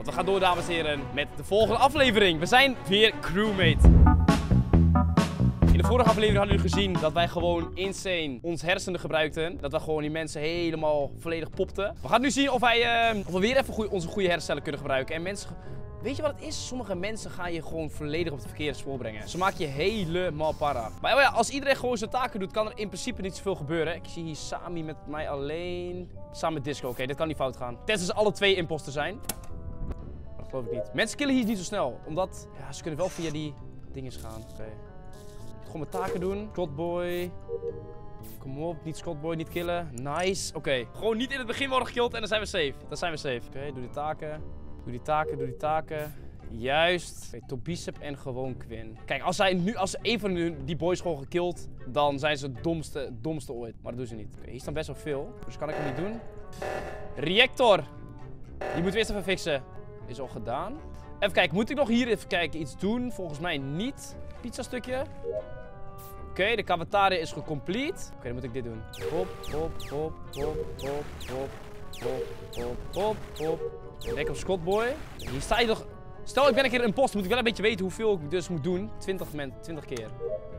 we gaan door, dames en heren, met de volgende aflevering. We zijn weer crewmate. In de vorige aflevering hadden jullie gezien dat wij gewoon insane ons hersenen gebruikten. Dat we gewoon die mensen helemaal volledig popten. We gaan nu zien of we weer even onze goede hersencellen kunnen gebruiken. En mensen... Weet je wat het is? Sommige mensen gaan je gewoon volledig op het verkeerde spoor brengen. Ze maken je helemaal para. Maar oh ja, als iedereen gewoon zijn taken doet, kan er in principe niet zoveel gebeuren. Ik zie hier Sami met mij alleen. Samen met Disco. Oké, dit kan niet fout gaan. Tenzij ze alle twee imposter zijn. Dat geloof ik niet. Mensen killen hier niet zo snel. Omdat, ja, ze kunnen wel via die dingen gaan. Oké. Gewoon mijn taken doen. Scotboy. Kom op, niet Scotboy, niet killen. Nice. Oké. Gewoon niet in het begin worden gekilld en dan zijn we safe. Dan zijn we safe. Oké, doe die taken. Doe die taken, doe die taken. Juist. Oké, Tobicep en gewoon Quinn. Kijk, als ze een van die boys gewoon gekillt, dan zijn ze het domste ooit. Maar dat doen ze niet. Oké, hier staan best wel veel. Dus kan ik hem niet doen. Reactor. Die moeten we eerst even fixen. Is al gedaan. Even kijken, moet ik nog hier even kijken iets doen? Volgens mij niet. Pizza stukje. Oké, de cavataria is gecomplete. Oké, dan moet ik dit doen. Hop, hop, hop, hop, hop, hop, hop, hop, hop, hop. Denk op Scotboy. Hier sta je nog... Stel, ik ben een keer een post, moet ik wel een beetje weten hoeveel ik dus moet doen. 20 keer.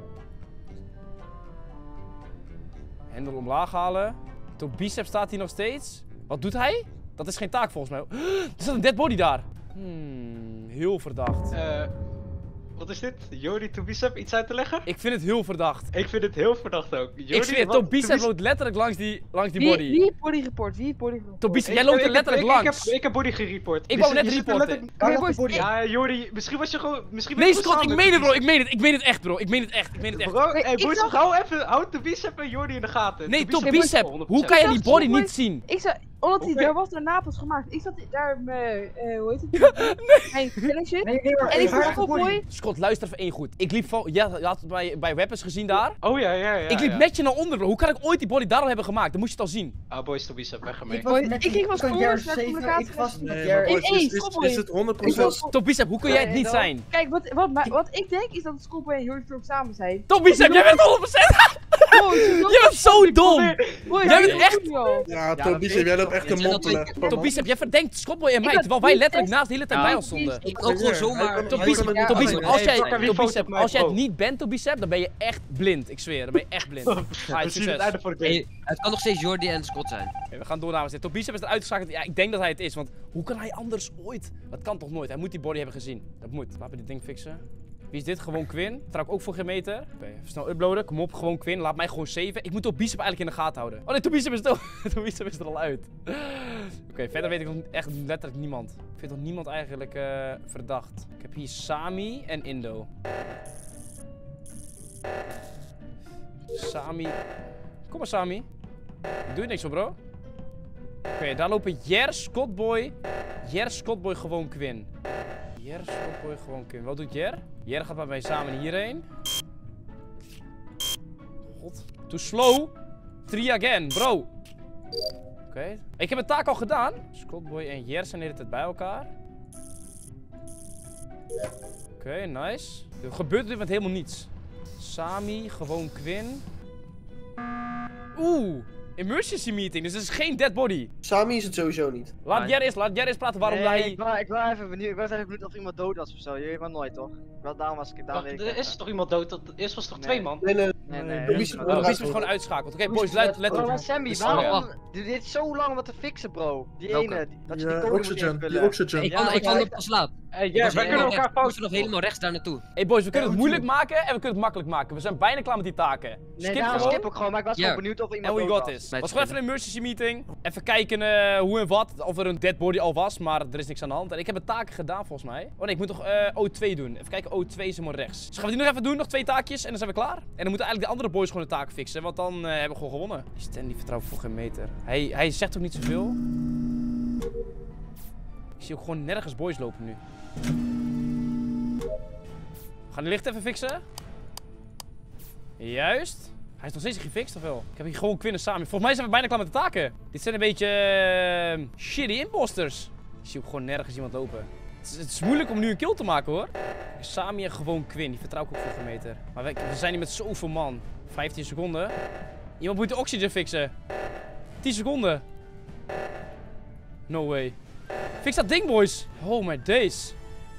Hendel omlaag halen. Tobicep staat hier nog steeds. Wat doet hij? Dat is geen taak volgens mij. Er staat een dead body daar. Heel verdacht. Wat is dit? Jordi Tobicep iets uit te leggen? Ik vind het heel verdacht. Ik vind het heel verdacht ook. Jordi, ik zweer, Tobicep loopt letterlijk langs die body. Wie heeft body report? Wie heeft body report? Tobicep, jij loopt er letterlijk langs. Ik heb body gereport. Ik wou net reporten. Ja, Jordi, misschien was je gewoon... Nee, Scott, ik meen het bro, ik meen het echt bro. Ik meen het echt. Bro, hey boys, hou Tobicep en Jordi in de gaten. Nee, Tobicep, hoe kan je die body niet zien? Ik zou... Omdat hij daar was naar Napels gemaakt. Ik zat daar met... hoe heet het? Mijn shit. En ik zag Scotboy. Scott, luister even één goed. Ik liep van... Ja, je had het bij Weapons gezien daar. Oh ja. Ik liep net je naar onder bro. Hoe kan ik ooit die body daar al hebben gemaakt? Dan moest je het al zien. Ah boys, Tobicep, weg ermee. Ik ging van school naar communicatie. Is het 100%? Tobicep, hoe kun jij het niet zijn? Kijk, wat ik denk is dat Scotboy en Jordi ook samen zijn. Tobicep, jij bent 100%! Je bent zo dom! Jij bent echt... Ja, Tobicep, jij loopt echt een moppelen. Tobicep, jij verdenkt Scotboy en mij, terwijl wij letterlijk naast de hele tijd bij ons stonden. Ik ook gewoon zomaar... Tobicep, als jij het niet bent, Tobicep, dan ben je echt blind. Ik zweer, dan ben je echt blind. Het kan nog steeds Jordi en Scott zijn. We gaan door, dames en heren. Tobicep is eruit geschakeld. Ja, ik denk dat hij het is, want hoe kan hij anders ooit? Dat kan toch nooit? Hij moet die body hebben gezien. Dat moet. Laten we dit ding fixen. Wie is dit? Gewoon Quinn. Trouw ik ook voor geen meter. Oké, even snel uploaden. Kom op, gewoon Quinn. Laat mij gewoon saven. Ik moet Tobicep eigenlijk in de gaten houden. Oh nee, Tobicep is er al uit. Oké, verder weet ik nog echt letterlijk niemand. Ik vind nog niemand eigenlijk verdacht. Ik heb hier Sami en Indo. Sami. Kom maar, Sami. Doe je niks voor, bro. Oké, daar lopen Jer, Scotboy. Jer, Scotboy, gewoon Quinn. Jer, Scotboy, gewoon Quinn. Wat doet Jer? Jer gaat bij mij samen hierheen. God. Too slow. 3 again, bro. Oké. Ik heb mijn taak al gedaan. Scotboy en Jer zijn de hele tijd bij elkaar. Oké, nice. Er gebeurt op dit moment helemaal niets. Sami, gewoon Quinn. Oeh. Emergency meeting, dus het is geen dead body. Sami is het sowieso niet. Laat Jer eens praten waarom hij... Ik was even benieuwd, ik was even benieuwd of iemand dood was of zo. Je weet maar nooit, toch? Daarom was ik daar. Er is toch iemand dood? Eerst was er toch 2 man? Nee. Tobicep is gewoon uitschakeld. Oké, boys, let op. Sammy, waarom? Dit is zo lang om het te fixen, bro. Die ene. Dat je die code oxygen, die oxygen. Ik kwam op pas laat. Hey, wij kunnen elkaar We moesten nog helemaal rechts daar naartoe. Hey boys, we kunnen het moeilijk maken en we kunnen het makkelijk maken. We zijn bijna klaar met die taken. Nee, daarom skip ik gewoon, maar ik was gewoon benieuwd of iemand dood was. En we got this. Was gewoon even een emergency meeting. Even kijken hoe en wat, of er een dead body al was, maar er is niks aan de hand. En ik heb de taken gedaan volgens mij. Oh nee, ik moet nog O2 doen. Even kijken, O2 is helemaal rechts. Dus gaan we die nog even doen, nog 2 taakjes en dan zijn we klaar. En dan moeten eigenlijk de andere boys gewoon de taken fixen, want dan hebben we gewoon gewonnen. Die Stanley vertrouwt voor geen meter. Hij zegt ook niet zoveel. Ik zie ook gewoon nergens boys lopen nu. We gaan de licht even fixen. Juist. Hij is nog steeds niet gefixt, of wel? Ik heb hier gewoon Quinn en Sami. Volgens mij zijn we bijna klaar met de taken. Dit zijn een beetje shitty imposters. Ik zie ook gewoon nergens iemand lopen. Het is moeilijk om nu een kill te maken, hoor. Sami en gewoon Quinn. Die vertrouw ik ook voor geen meter. Maar we zijn hier met zoveel man. 15 seconden. Iemand moet de oxygen fixen. 10 seconden. No way. Fix dat ding, boys. Oh my days.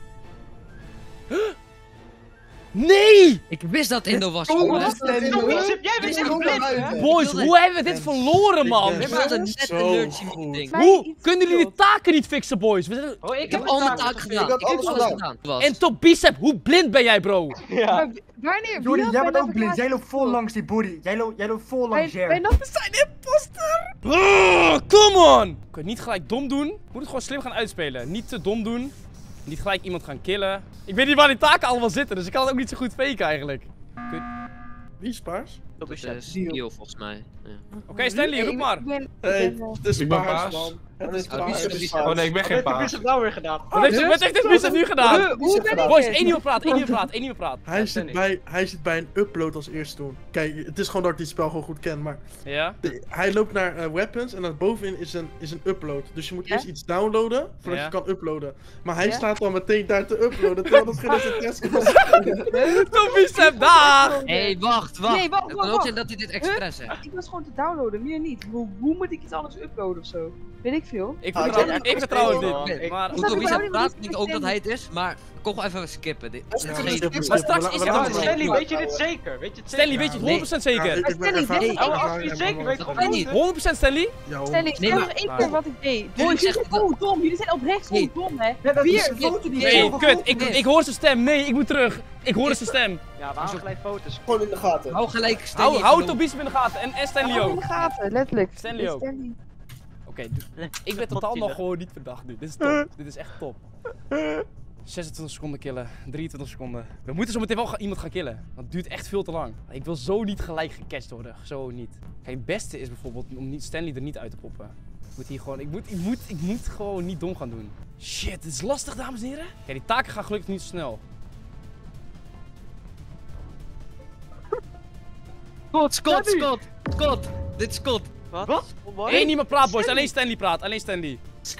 Nee! Ik wist dat Indo was, Oh, jongens. Jij bent echt blind, hè? Boys, hoe hebben we dit verloren, man? We hadden net Zo een nerdje goed. ding. Hoe kunnen jullie de taken niet fixen, boys? We zijn... Oh, Ik heb al mijn taken gedaan. Ik heb alles gedaan. En Tobicep, hoe blind ben jij, bro? Ja. Maar wanneer? Jordi, jij bent ook blind. Jij loopt vol langs die body. Jij loopt vol langs Jer. We zijn imposter! Come on! Oké, niet gelijk dom doen. Moet het gewoon slim gaan uitspelen. Niet te dom doen. Niet gelijk iemand gaan killen. Ik weet niet waar die taken allemaal zitten, dus ik kan het ook niet zo goed faken eigenlijk. Wie is paars? Dat is Steel volgens mij. Ja. Oké, Stanley, roep maar. Hey, het is Ik ben paars, paars. man. Het is Oh, paars. die is- Oh nee, ik ben geen Wat paas. heb je nou weer gedaan? Wat heeft dit Bicep nu gedaan? Hoe ben ik Boys, het? één nieuwe praat. Hij zit bij een upload als eerste doen. Kijk, het is gewoon dat ik dit spel gewoon goed ken, maar Ja? hij loopt naar weapons en dan bovenin is een upload. Dus je moet eerst iets downloaden voordat Ja. je kan uploaden. Maar hij Ja? staat dan meteen daar te uploaden, terwijl dat geen eens een test was. Tobicep, dag! Hé, wacht. Nee, wacht, Het kan ook wacht. zijn dat hij dit expres zegt. Ik was gewoon te downloaden, meer niet. Hoe moet ik iets anders uploaden of zo? Weet ik veel. Ik Ah, vertrouw het man. niet. Maar... Ik Hoe snap wie überhaupt zegt niet praat, wat denk ik ook dat zeg. hij het is, maar kom gewoon even skippen. Dit is Ja, geen... Maar straks is het Ja, ook Stanley, wel. weet je dit zeker? Weet je het Stanley, zeker? weet je het 100% zeker? Ja, ik ben Stanley, ervaren- dit is- Oh, als ervaren je het en zeker weet, Dat dan weet moet niet. het. 100% Stanley? Ja, Stanley, Nee, zeg maar- nog één keer wat ik deed. Boys, jullie zeggen zijn gewoon dom. Jullie zijn oprecht gewoon dom, hè. Ja, dat is Vier. een foto die Nee, zelf kut. gevonden is. Ik hoor zijn stem. Nee, ik moet terug. Ik hoor zijn stem. Ja, we houden gelijk foto's. Gewoon in de gaten. Hou gelijk Stanley. Hou Tobicep in de gaten. En Stanley Hou in ook. de gaten, letterlijk. Stanley ook. Stanley. Oké, ik ben totaal nog gewoon niet verdacht nu. Dit is top. Dit is echt top. 26 seconden killen, 23 seconden. We moeten zo meteen wel iemand gaan killen. Want het duurt echt veel te lang. Ik wil zo niet gelijk gecatcht worden. Zo niet. Kijk, het beste is bijvoorbeeld om Stanley er niet uit te poppen. Ik moet hier gewoon, ik moet gewoon niet dom gaan doen. Shit, dit is lastig, dames en heren. Kijk, die taken gaan gelukkig niet zo snel. Scott. Dit is Scott. Wat? Eén niemand praat, boys. Alleen Stanley praat. Alleen Stanley.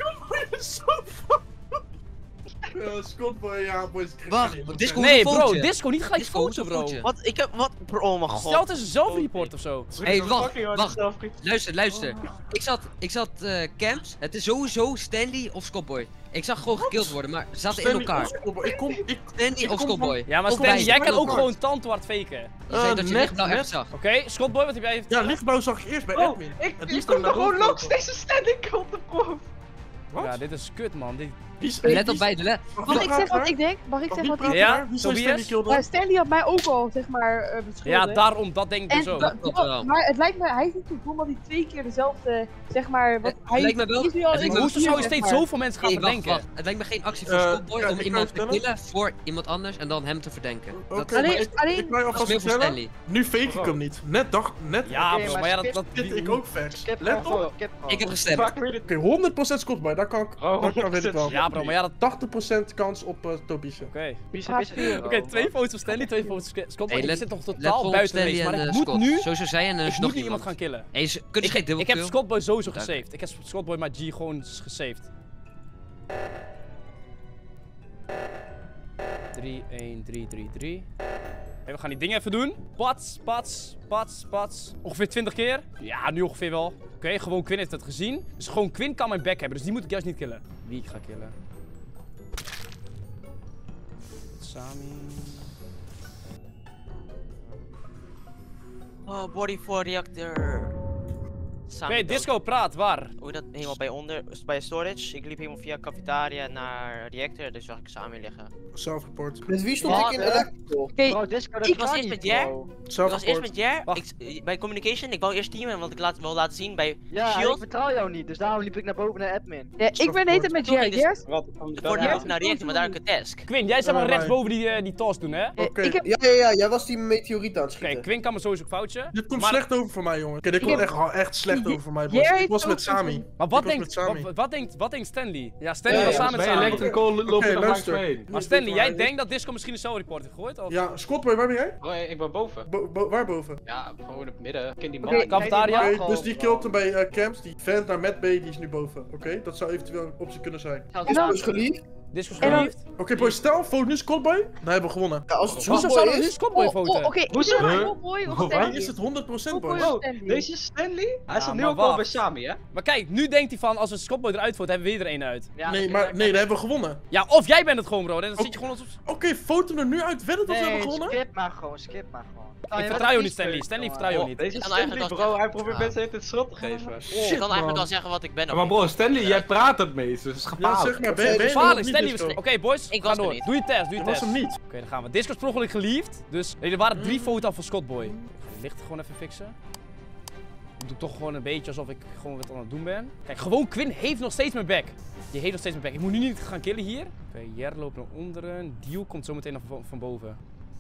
Ja, Scottboy, ja, boys. Wacht, Disco Nee, een bro. foutje. Disco, niet gelijk Disco, foto, een bro. foutje. Wat? Ik heb wat? Oh mijn god. Stel het is een zelfreport of zo. Hey, wacht. Luister. Ik zat camps. Het is sowieso Stanley of Scottboy. Ik zag gewoon gekild worden, maar ze zaten in elkaar. Stanley of Scottboy. Ja, maar Of Stanley, beide. jij kan In ook elkaar. gewoon tandwaard faken. Je zei dat je net, lichtblauw net. echt zag. Oké, Scottboy, wat heb jij? Ja, lichtblauw zag ik eerst bij Oh, admin. En die ik is dan kom er naar gewoon boven langs gelopen. deze Stanley kant op prof. Wat? Ja, dit is kut, man. Mag ik zeggen wat ik denk? Mag ik zeggen wat ik denk? Ja, Wie zijn Tobias? Stanley kill dan? Stanley had mij ook al, zeg maar, beschuldigd. Ja, daarom, dat denk ik En dus ook. klopt wel. maar het lijkt me, hij is niet zo dom dat hij 2 keer dezelfde, zeg maar, wat hij lijkt me wel- is nu al het lijkt in me- Hoezo zou je steeds zoveel mensen gaan Nee, wacht, verdenken? wacht. Het lijkt me geen actie van Scottboy ja, om ik iemand te kan het killen voor iemand anders en dan hem te verdenken. Oké, Dat maar Alleen- ik alleen- kan je is alvast meer voor vertellen, Stanley. nu fake ik hem niet. Net Ja, Oké, bro, maar maar ja, skip- dat Dit ik ook facts. Skip Let gewoon, op. skip gewoon. Ik heb gestemd. Fuck, weet het. Oké, 100% Scottboy, daar kan ik, Oh, dat weet ik wel. Ja, bro, maar ja, dat... 80% kans op Tobische. Oké. Oké, 2 foto's van Stanley, 2 foto's van Scottboy. Hey, Ik let- zit nog Let totaal voor op buiten de Stanley race, maar en ik moet Scott. nu... Sowieso zij en er Ik is moet nog nu iemand iemand. gaan killen. Hey, ze kunnen geen dubbel Ik heb kill. Scottboy sowieso Dank. gesaved. Ik heb Scottboy maar G gewoon gesaved. 3, 1, 3, 3, 3. Oké, we gaan die dingen even doen. Pats. Ongeveer 20 keer. Ja, nu ongeveer wel. Oké, gewoon Quinn heeft het gezien. Dus gewoon Quinn kan mijn back hebben, dus die moet ik juist niet killen. Wie ik ga killen? Sami. Oh, body for reactor. Oké, Disco, praat, waar? Hoe dat helemaal bij storage. Ik liep helemaal via cafetaria naar reactor, dus zag ik samen liggen. Self-report. Met wie stond ik in electrical? Oké, Bro, Disco, dat Ik kan was eerst niet, met Jer. bro. Ik was eerst Self-report. met Jer, Wacht. bij communication, ik wou eerst teamen, want ik wil laten zien bij Ja, ik Shield. vertrouw jou niet, dus daarom liep ik naar boven naar admin. ja, ik ben de hele tijd met Toen ging Jerry. dus- Yes? Voor die hoofd naar reactor, maar daar heb ik een task. Quinn, jij zou maar Ja, rechts maar- boven die toss doen, hè? Oké, Oké, Ik heb- Ja, jij was die meteoriet aan het schieten. Quinn kan me sowieso foutje. dit komt Maar- slecht over voor mij, jongen. Oké, dit Ik komt heb- echt slecht over voor mij, Jij boys. Ik heeft was met ook Sami. Maar Ik wat was denkt, met Sami. wat denkt Stanley? Ja, Stanley Ja, was ja, samen met Bij Sami. Electrical loop Oké, je nog langs luister. mee. Maar Stanley, jij denkt dat Disco misschien een cell-report heeft gegooid? Of? Ja, Scottboy, waar ben jij? Oh, ik ben boven. Waar boven? Ja, gewoon in het midden. Ik ken die Oké, man. Cafetaria? Oké, dus die killt hem bij camps. Die vent naar Matt B, die is nu boven. Oké, dat zou eventueel een optie kunnen zijn. Is dus geliefd? Discord En dan- geliefd. Oké, boys, stel, vote nu Scottboy. Dan hebben we gewonnen. Ja, als het Hoezo Scottboy zouden we nu is... Scottboy voten? Oké, Hoezo? Scottboy of Dan Stanley? is het 100% boys. Scottboy. Oh, Stanley. deze is Stanley? Hij is Ja, een maar nieuwe call bij wacht. Sami, hè? Maar kijk, nu denkt hij van, als we Scottboy eruit voten, hebben we weer er één uit. Ja, Nee, oké, maar nee, dan hebben we gewonnen. Ja, of jij bent het gewoon, bro. Dan zit je gewoon als... Oké, voten er nu uit. Wedden dat we hebben Nee, gewonnen? skip maar gewoon, skip maar gewoon. Ik vertrouw je niet, Stanley. Stanley vertrouw je Oh, niet. deze is kan Stanley, eigenlijk bro. als- Hij probeert Ja. mensen het schot te geven. Ik Shit, kan eigenlijk man. wel zeggen wat ik ben. of Maar niet. bro, Stanley, jij praat het meest, dus het is Ja, gevaarlijk. zeg maar, ben je nog Gevaarlijk, niet Stanley disco? was... Oké, boys, Ik ga was er door. niet. Doe je test, doe je Dat was test. hem niet. Oké, dan gaan we. Discord is per ongeluk geliefd. Dus nee, er waren 3 foto's af van Scottboy. Ik ga die licht gewoon even fixen. Ik doe toch gewoon een beetje alsof ik gewoon wat aan het doen ben. Kijk, gewoon Quinn heeft nog steeds mijn back. Die heeft nog steeds mijn back. Ik moet nu niet gaan killen hier. Oké, Jer loopt naar onderen. Dio komt zo meteen van boven.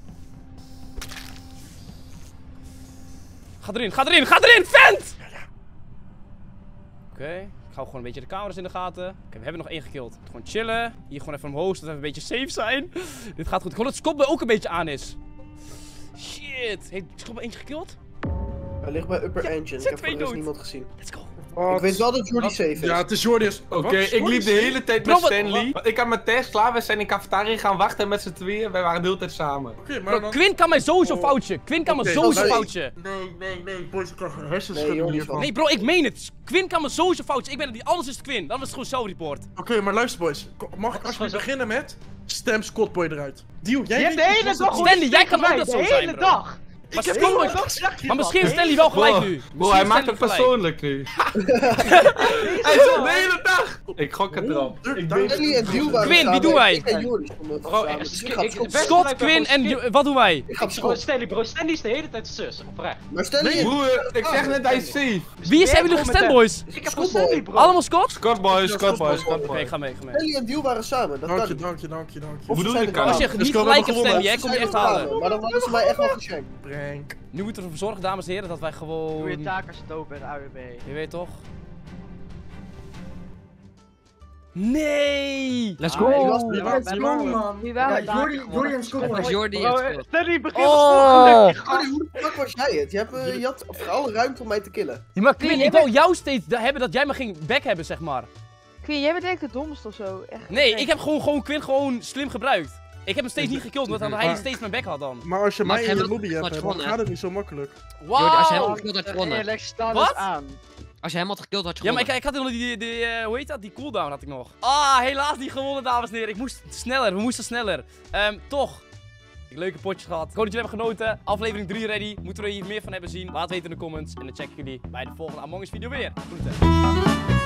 Ga erin, ga erin, ga erin, vent! Oké, ik hou gewoon een beetje de camera's in de gaten. Oké, we hebben nog 1 gekild. Gewoon chillen. Hier gewoon even omhoog, zodat we een beetje safe zijn. Dit gaat goed. Gewoon dat Scottboy ook een beetje aan is. Shit. Heeft Scottboy eentje gekild? Hij ligt bij Upper Engine. Ik heb twee voor de rest dood. niemand gezien. Let's go. Ik weet wel dat Jordi safe is. Ja, het is Jordi. Oké, ik liep de hele tijd Bro, met wat- Stanley. Ik had mijn test klaar, we zijn in de cafetaria gaan wachten met z'n tweeën. Wij waren de hele tijd samen. Oké, maar Bro, dan... Quinn kan mij sowieso Oh. foutje. Quinn kan me Oké, sowieso nee. foutje. Nee, boys, ik krijg Nee, hersenschudding Jordi hiervan. van. Nee bro, ik meen het. Quinn kan me sowieso foutje. Ik ben het niet. Anders is het Quinn. Dan is het gewoon zelfreport. Oké, maar luister boys. Mag ik alsjeblieft beginnen met... Stem Scottboy eruit. Dio, jij Je hebt weet de niet hele wat dag het- Stanley, jij kan ook dat zo de zijn, hele bro. dag. Maar heb Scottboy... heel dag zeg je Maar dat. misschien is Stanley wel gelijk nu. Bro, Misschien hij is maakt het Stanley gelijk. persoonlijk nu. Hij is al de hele dag. Ik gok het erop. Stanley en Dio waren Quinn, wie doen wij? Ik en Jordi stonden Bro, samen. Dus ik ga op Scott. Scott, Quinn en... Wat doen wij? Ik ga op Bro, Scott. Stanley, bro. Stanley is de hele tijd zus, oprecht. Maar Stanley en... Broer, ik zeg net, hij is safe. Wie is hebben jullie gestemd, boys? Ik heb gewoon Stanley, bro. Allemaal Scott? Scottboy, Scottboy, Oké, Scottboy. ik ga mee, ik ga mee. Stanley en Dio waren samen. Dat kan niet. Dank je. Of bedoel ze je, zijn kan er Als je samen. niet Dus we gelijk hebben hebt stemmen, jij gewonnen. komt je echt Ze zijn er halen. samen, maar dan hadden ze mij echt wel geschenkt. Prank. Nu moeten we ervoor zorgen, dames en heren, dat wij gewoon... Doe je taak als je dood bent, AWB. Je weet toch? Nee! Let's Wie go. was Let's go, man. Wie waren Ja, het? Jordi en Scott. Het was Jordi en Bro, Scott. Stanley begint Oh! Jordi, hoe de fuck was jij het? Je had alle ruimte om mij te killen. Ja, maar Quinn, ik wil jou steeds hebben dat jij me ging back hebben, zeg maar. Quinn, jij bent denk ik de domste of zo. Echt. Nee, ik heb gewoon Quinn gewoon slim gebruikt. Ik heb hem steeds niet gekillt, omdat hij steeds mijn back had dan. Maar als je Maar mij in hij de had lobby hebt, wat dan gewonnen, gaat het niet zo makkelijk. Jordi, als je hem Wauw! had gekild, had je gewonnen. Eerlijk staan Wat? dus aan. Als je hem had gekild, had je Ja, maar gewonnen. ik had nog die hoe heet dat? Die cooldown had ik nog. Ah, helaas niet gewonnen, dames en heren. Ik moest sneller, we moesten sneller. Toch. Leuke potjes gehad. Ik hoop dat jullie hebben genoten. Aflevering 3 ready. Moeten we er hier meer van hebben zien? Laat weten in de comments. En dan check ik jullie bij de volgende Among Us video weer. Groeten.